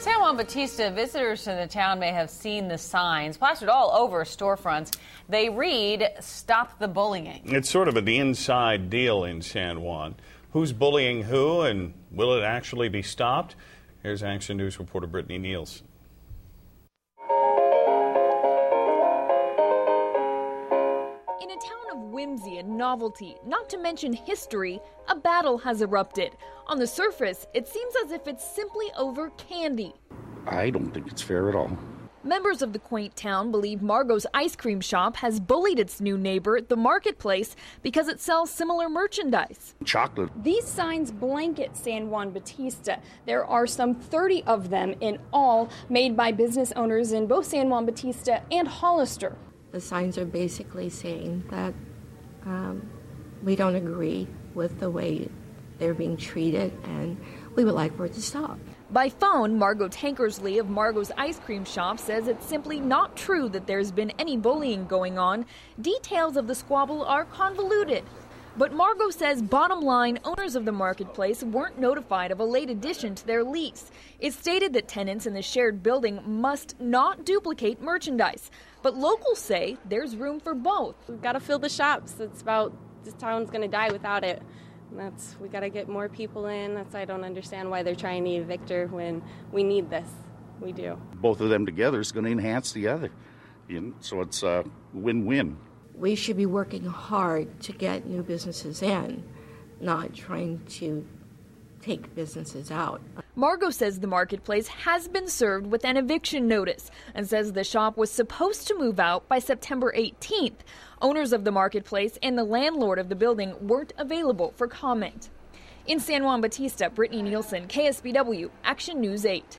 San Juan Bautista, visitors to the town may have seen the signs plastered all over storefronts. They read, "Stop the bullying." It's sort of an inside deal in San Juan. Who's bullying who, and will it actually be stopped? Here's Action News reporter Brittany Nielsen. In a town of whimsy and novelty, not to mention history, a battle has erupted. On the surface, it seems as if it's simply over candy. I don't think it's fair at all. Members of the quaint town believe Margot's ice cream shop has bullied its new neighbor, the marketplace, because it sells similar merchandise. Chocolate. These signs blanket San Juan Bautista. There are some 30 of them in all, made by business owners in both San Juan Bautista and Hollister. The signs are basically saying that we don't agree with the way they're being treated, and we would like for it to stop. By phone, Margot Tankersley of Margot's ice cream shop says it's simply not true that there's been any bullying going on. Details of the squabble are convoluted. But Margot says, bottom line, owners of the marketplace weren't notified of a late addition to their lease. It stated that tenants in the shared building must not duplicate merchandise. But locals say there's room for both. We've got to fill the shops. It's about, this town's going to die without it. We got to get more people in. I don't understand why they're trying to evict her when we need this. We do. Both of them together is going to enhance the other. So it's a win-win. We should be working hard to get new businesses in, not trying to take businesses out. Margot says the marketplace has been served with an eviction notice and says the shop was supposed to move out by September 18th. Owners of the marketplace and the landlord of the building weren't available for comment. In San Juan Bautista, Brittany Nielsen, KSBW, Action News 8.